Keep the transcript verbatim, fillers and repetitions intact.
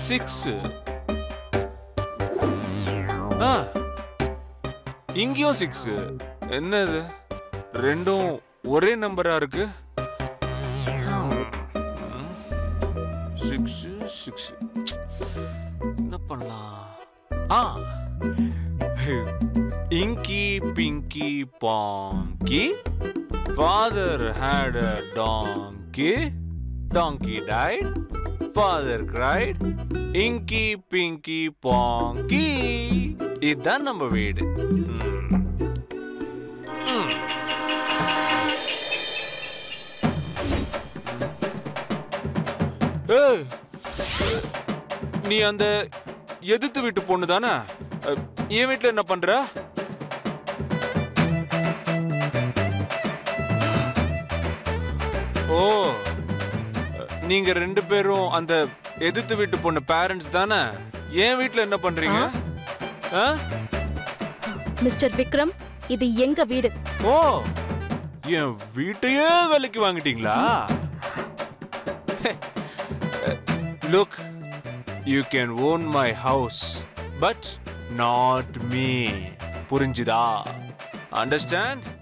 Six. ஆ இங்கேயும் six. என்னது ரெண்டும் ஒரே நம்பரா இருக்கு? சிக்ஸ் சிக்ஸ் என்ன பண்ணலாம்? ஆ Inky, Pinky, Ponky. Father had a donkey. Donkey died. Father cried. Inky, Pinky, Ponky. இதான் நம்ம வீடு. நீ அந்த எதிர்த்து வீட்டு பொண்ணு தானே? என் வீட்டுல என்ன பண்ற? ஓ, நீங்க ரெண்டு பேரும் அந்த எதிர்த்து வீட்டு பொண்ணு பேரண்ட்ஸ் தானே? என் வீட்டுல என்ன பண்றீங்க? மிஸ்டர் விக்ரம், இது எங்க வீடு. ஓ, என் வீட்டையே விலைக்கு வாங்கிட்டீங்களா? Look, you can own my house, but not me. புரிஞ்சுதா? Understand?